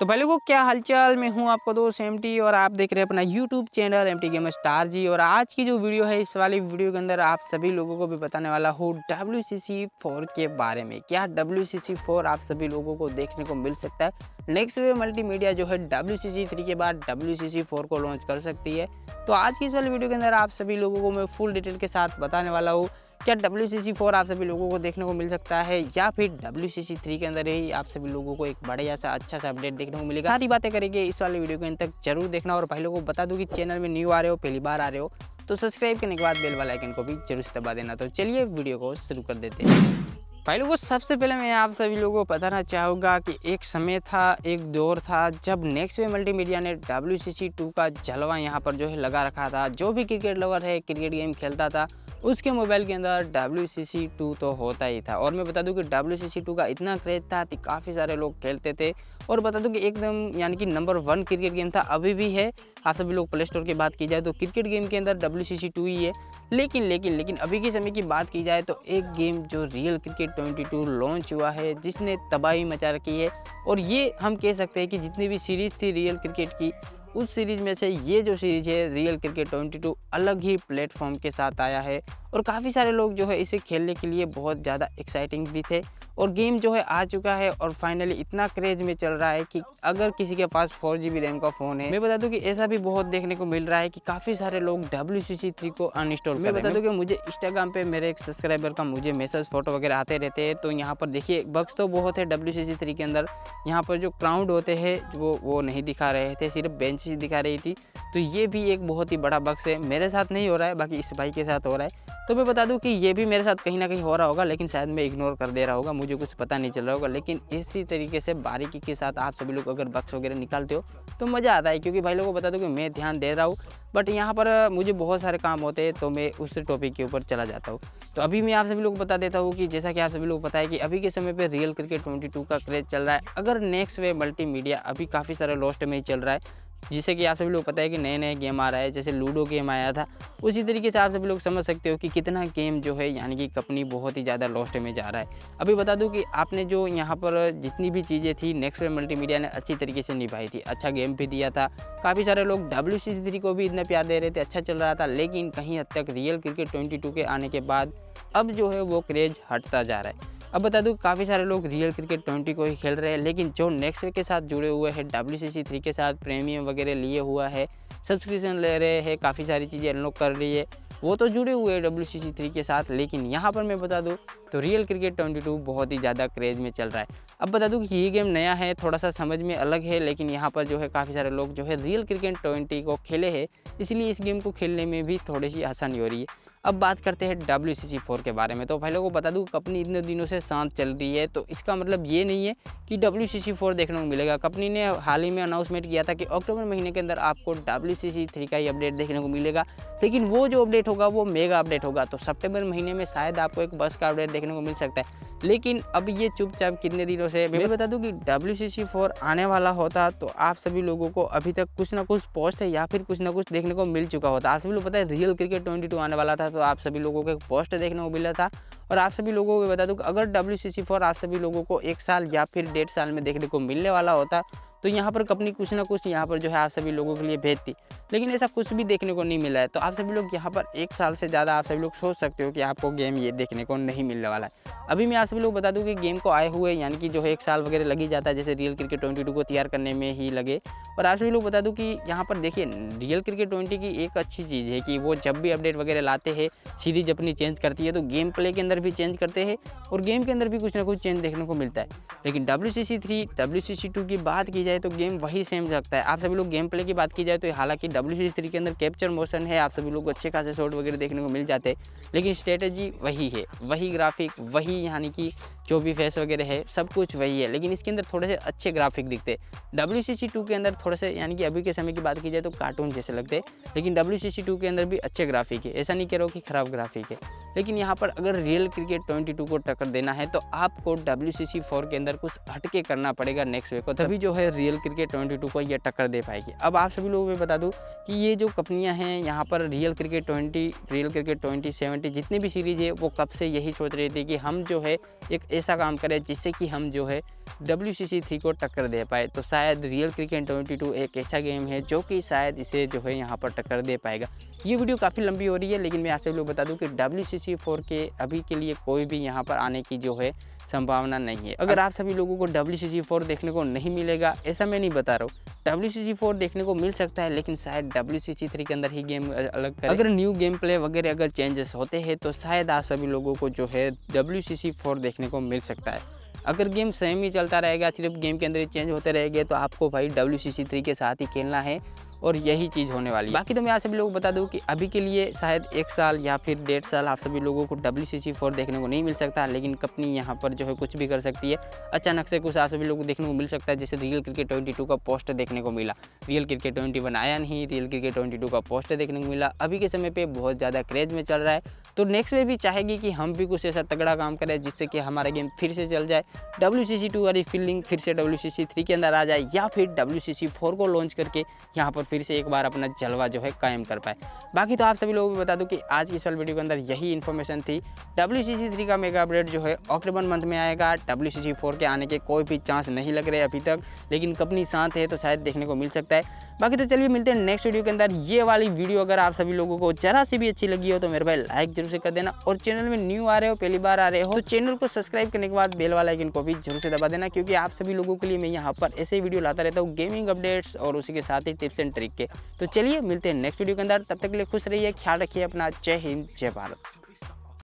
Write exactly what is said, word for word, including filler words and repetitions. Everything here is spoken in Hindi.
तो भाई लोगों क्या हालचाल। मैं हूं आपका दोस्त एमटी और आप देख रहे हैं अपना YouTube channel MT gamer star ji. और आज की जो वीडियो है, इस वाली वीडियो के अंदर आप सभी लोगों को भी बताने वाला हूं डब्ल्यू सी सी फोर के बारे में। क्या डब्ल्यू सी सी फोर आप सभी लोगों को देखने को मिल सकता है। नेक्स्ट वे मल्टीमीडिया जो है डब्ल्यू सी सी थ्री के बाद डब्ल्यू सी सी फोर को लॉन्च कर सकती है। तो आज की इस वाली वीडियो के अंदर आप सभी लोगों को मैं फुल डिटेल के साथ बताने वाला हूँ क्या डब्ल्यू सी सी फोर आप सभी लोगों को देखने को मिल सकता है या फिर डब्ल्यू सी सी थ्री के अंदर ही आप सभी लोगों को एक बढ़िया सा अच्छा सा अपडेट देखने को मिलेगा। सारी बातें करेंगे इस वाले वीडियो के अंत तक जरूर देखना। और भाई लोगों को बता दूं कि चैनल में न्यू आ रहे हो, पहली बार आ रहे हो तो सब्सक्राइब करने के बाद बेल वाला आइकन को भी जरूर से दबा देना। तो चलिए वीडियो को शुरू कर देते हैं। भाई लोगों सबसे पहले मैं आप सभी लोगों को बताना चाहूँगा कि एक समय था, एक दौर था जब नेक्स्ट वे मल्टीमीडिया ने डब्ल्यू सी सी टू का जलवा यहाँ पर जो है लगा रखा था। जो भी क्रिकेट लवर है, क्रिकेट गेम खेलता था, उसके मोबाइल के अंदर डब्ल्यू सी सी टू तो होता ही था। और मैं बता दूं कि डब्ल्यू सी सी टू का इतना क्रेज था कि काफ़ी सारे लोग खेलते थे। और बता दूं कि एकदम यानी कि नंबर वन क्रिकेट गेम था, अभी भी है। आप सभी लोग प्ले स्टोर की बात की जाए तो क्रिकेट गेम के अंदर डब्ल्यू सी सी टू ही है। लेकिन लेकिन लेकिन अभी के समय की बात की जाए तो एक गेम जो real cricket twenty two launch हुआ है, जिसने तबाही मचा रखी है। और ये हम कह सकते हैं कि जितनी भी सीरीज़ थी रियल क्रिकेट की, उस सीरीज़ में से ये जो सीरीज़ है रियल क्रिकेट ट्वेंटी टू अलग ही प्लेटफॉर्म के साथ आया है। और काफ़ी सारे लोग जो है इसे खेलने के लिए बहुत ज़्यादा एक्साइटिंग भी थे। और गेम जो है आ चुका है और फाइनली इतना क्रेज में चल रहा है कि अगर किसी के पास फोर जी बी रैम का फ़ोन है, मैं बता दूं कि ऐसा भी बहुत देखने को मिल रहा है कि काफ़ी सारे लोग डब्ल्यू सी सी थ्री को अनइंस्टॉल कर रहे हैं। मैं बता दूं कि मुझे इंस्टाग्राम पे मेरे एक सब्सक्राइबर का मुझे मैसेज फोटो वगैरह आते रहते हैं। तो यहाँ पर देखिए बग्स तो बहुत है डब्ल्यू सी सी थ्री के अंदर। यहाँ पर जो क्राउड होते हैं वो वो नहीं दिखा रहे थे, सिर्फ बेंचेस दिखा रही थी। तो ये भी एक बहुत ही बड़ा बग्स है। मेरे साथ नहीं हो रहा है, बाकी इस भाई के साथ हो रहा है। तो मैं बता दूं कि ये भी मेरे साथ कहीं ना कहीं हो रहा होगा, लेकिन शायद मैं इग्नोर कर दे रहा होगा, मुझे कुछ पता नहीं चल रहा होगा। लेकिन इसी तरीके से बारीकी के साथ आप सभी लोग अगर बक्स वगैरह निकालते हो तो मज़ा आता है। क्योंकि भाई लोगों को बता दूं कि मैं ध्यान दे रहा हूँ, बट यहाँ पर मुझे बहुत सारे काम होते हैं तो मैं उस टॉपिक के ऊपर चला जाता हूँ। तो अभी मैं आप सभी लोग बता देता हूँ कि जैसा कि आप सभी लोग पता है कि अभी के समय पे रियल क्रिकेट ट्वेंटी टू का क्रेज चल रहा है। अगर नेक्स्ट वे मल्टीमीडिया अभी काफ़ी सारे लॉस्ट में ही चल रहा है, जिससे कि आप सभी लोग पता है कि नए नए गेम आ रहा है, जैसे लूडो गेम आया था, उसी तरीके से आप सभी लोग समझ सकते हो कि कितना गेम जो है यानी कि कंपनी बहुत ही ज़्यादा लॉस्ट में जा रहा है। अभी बता दूं कि आपने जो यहाँ पर जितनी भी चीज़ें थी नेक्स्ट वे मल्टीमीडिया ने अच्छी तरीके से निभाई थी, अच्छा गेम भी दिया था। काफ़ी सारे लोग डब्ल्यू सी सी थ्री को भी इतना प्यार दे रहे थे, अच्छा चल रहा था। लेकिन कहीं हद तक रियल क्रिकेट ट्वेंटी टू के आने के बाद अब जो है वो क्रेज हटता जा रहा है। अब बता दूं काफ़ी सारे लोग रियल क्रिकेट ट्वेंटी को ही खेल रहे हैं, लेकिन जो नेक्स्ट वे के साथ जुड़े हुए हैं, डब्ल्यू सी सी थ्री के साथ प्रीमियम वगैरह लिए हुआ है, सब्सक्रिप्शन ले रहे हैं, काफ़ी सारी चीज़ें अनलॉक कर रही है, वो तो जुड़े हुए हैं डब्ल्यू सी सी थ्री के साथ। लेकिन यहाँ पर मैं बता दूं तो रियल क्रिकेट ट्वेंटी टू बहुत ही ज़्यादा क्रेज़ में चल रहा है। अब बता दूं कि ये गेम नया है, थोड़ा सा समझ में अलग है, लेकिन यहाँ पर जो है काफ़ी सारे लोग जो है रियल क्रिकेट ट्वेंटी को खेले हैं, इसलिए इस गेम को खेलने में भी थोड़ी सी आसानी हो रही है। अब बात करते हैं डब्ल्यू सी सी फोर के बारे में। तो भाई लोगों को बता दूं कंपनी इतने दिनों से शांत चल रही है, तो इसका मतलब ये नहीं है कि डब्ल्यू सी सी फोर देखने को मिलेगा। कंपनी ने हाल ही में अनाउंसमेंट किया था कि अक्टूबर महीने के अंदर आपको डब्ल्यू सी सी थ्री का ही अपडेट देखने को मिलेगा, लेकिन वो जो अपडेट होगा वो मेगा अपडेट होगा। तो सितंबर महीने में शायद आपको एक बस का अपडेट देखने को मिल सकता है। लेकिन अब ये चुपचाप कितने दिनों से, मैं बता दूं कि डब्ल्यू सी सी फोर आने वाला होता तो आप सभी लोगों को अभी तक कुछ ना कुछ पोस्ट है या फिर कुछ ना कुछ देखने को मिल चुका होता। आप सभी लोग पता है रियल क्रिकेट ट्वेंटी टू आने वाला था, तो आप सभी लोगों को एक पोस्ट देखने को मिला था। और आप सभी लोगों को बता दूं कि अगर डब्ल्यू सी सी फोर आप सभी लोगों को एक साल या फिर डेढ़ साल में देखने को मिलने वाला होता, तो यहाँ पर कंपनी कुछ ना कुछ यहाँ पर जो है आप सभी लोगों के लिए भेजती। लेकिन ऐसा कुछ भी देखने को नहीं मिला है। तो आप सभी लोग यहाँ पर एक साल से ज़्यादा आप सभी लोग सोच सकते हो कि आपको गेम ये देखने को नहीं मिलने वाला है। अभी मैं आप सभी लोग बता दूं कि गेम को आए हुए यानी कि जो है एक साल वगैरह लग ही जाता है, जैसे रियल क्रिकेट ट्वेंटी टू को तैयार करने में ही लगे। और आप सभी लोग बता दूं कि यहाँ पर देखिए रियल क्रिकेट ट्वेंटी की एक अच्छी चीज़ है कि वो जब भी अपडेट वगैरह लाते हैं, सीरीज अपनी चेंज करती है, तो गेम प्ले के अंदर भी चेंज करते हैं और गेम के अंदर भी कुछ ना कुछ चेंज देखने को मिलता है। लेकिन W C C three W C C two की बात की जाए तो गेम वही सेम लगता है। आप सभी लोग गेम प्ले की बात की जाए तो हालांकि डब्ल्यू सी सी थ्री के अंदर कैप्चर मोशन है, आप सभी लोग अच्छे खासे शॉट वगैरह देखने को मिल जाते हैं, लेकिन स्ट्रेटेजी वही है, वही ग्राफिक, वही यानी कि जो भी फेस वगैरह है सब कुछ वही है। लेकिन इसके अंदर थोड़े से अच्छे ग्राफिक दिखते हैं। डब्ल्यू सी सी टू के अंदर थोड़े से यानी कि अभी के समय की बात की जाए तो कार्टून जैसे लगते हैं, लेकिन डब्ल्यू सी सी टू के अंदर भी अच्छे ग्राफिक है। ऐसा नहीं कह रहा हूँ कि खराब ग्राफिक है, लेकिन यहाँ पर अगर रियल क्रिकेट ट्वेंटी टू को टक्कर देना है तो आपको डब्ल्यू सी सी फोर के अंदर कुछ हटके करना पड़ेगा नेक्स्ट वे को, तभी जो है रियल क्रिकेट ट्वेंटी टू को ये टक्कर दे पाएगी। अब आप सभी लोगों को बता दूं कि ये जो कंपनियां हैं यहाँ पर real cricket twenty, real cricket twenty seventy जितनी भी सीरीज़ है वो कब से यही सोच रही थी कि हम जो है एक ऐसा काम करे जिससे कि हम जो है डब्ल्यू सी सी थ्री को टक्कर दे पाए। तो शायद रियल क्रिकेट ट्वेंटी टू एक ऐसा गेम है जो कि शायद इसे जो है यहाँ पर टक्कर दे पाएगा। ये वीडियो काफ़ी लंबी हो रही है, लेकिन मैं आप सभी लोग बता दूं कि डब्ल्यू सी सी फोर के अभी के लिए कोई भी यहाँ पर आने की जो है संभावना नहीं है। अगर आप सभी लोगों को डब्ल्यू सी सी फोर देखने को नहीं मिलेगा, ऐसा मैं नहीं बता रहा हूँ, डब्ल्यू सी सी फोर देखने को मिल सकता है, लेकिन शायद डब्ल्यू सी सी थ्री के अंदर ही गेम अलग करे। अगर न्यू गेम प्ले वगैरह अगर चेंजेस होते हैं तो शायद आप सभी लोगों को जो है डब्ल्यू सी सी फोर देखने को मिल सकता है। अगर गेम सेम ही चलता रहेगा, सिर्फ गेम के अंदर ही चेंज होते रहेंगे, तो आपको भाई डब्ल्यू सी सी थ्री के साथ ही खेलना है और यही चीज़ होने वाली है। बाकी तो मैं आप सभी लोगों को बता दूं कि अभी के लिए शायद एक साल या फिर डेढ़ साल आप सभी लोगों को डब्ल्यू सी सी फोर देखने को नहीं मिल सकता, लेकिन कंपनी यहाँ पर जो है कुछ भी कर सकती है। अचानक से कुछ आप सभी लोगों को देखने को मिल सकता है, जैसे रियल क्रिकेट ट्वेंटी टू का पोस्ट देखने को मिला। रियल क्रिकेट ट्वेंटी वन आया नहीं, रियल क्रिकेट ट्वेंटी टू का पोस्ट देखने को मिला। अभी के समय पर बहुत ज़्यादा क्रेज में चल रहा है, तो नेक्स्ट में भी चाहेगी कि हम भी कुछ ऐसा तगड़ा काम करें जिससे कि हमारा गेम फिर से चल जाए, डब्ल्यू सी सी टू वाली फील्डिंग फिर से डब्ल्यू सी सी थ्री के अंदर आ जाए, या फिर डब्ल्यू सी सी फोर को लॉन्च करके यहाँ पर फिर से एक बार अपना जलवा जो है कायम कर पाए। बाकी तो आप सभी लोगों को बता दूं कि आज की इस वाली वीडियो के अंदर यही इन्फॉर्मेशन थी। डब्ल्यू सी सी थ्री का मेगा अपडेट जो है अक्टूबर मंथ में आएगा। डब्ल्यू सी सी फोर के आने के कोई भी चांस नहीं लग रहे अभी तक, लेकिन कंपनी शांत है तो शायद देखने को मिल सकता है। बाकी तो चलिए मिलते हैं नेक्स्ट वीडियो के अंदर। ये वाली वीडियो अगर आप सभी लोगों को जरा सी भी अच्छी लगी हो तो मेरे भाई लाइक जरूर से कर देना, और चैनल में न्यू आ रहे हो, पहली बार आ रहे हो, तो चैनल को सब्सक्राइब करने के बाद बेल वाला आइकन को भी जरूर से दबा देना, क्योंकि आप सभी लोगों के लिए मैं यहाँ पर ऐसे वीडियो लाता रहता हूँ, गेमिंग अपडेट्स और उसी के साथ ही टिप्स एंड ट्रिक के। तो चलिए मिलते हैं नेक्स्ट वीडियो के अंदर, तब तक के लिए खुश रहिए, ख्याल रखिए अपना। जय हिंद, जय भारत।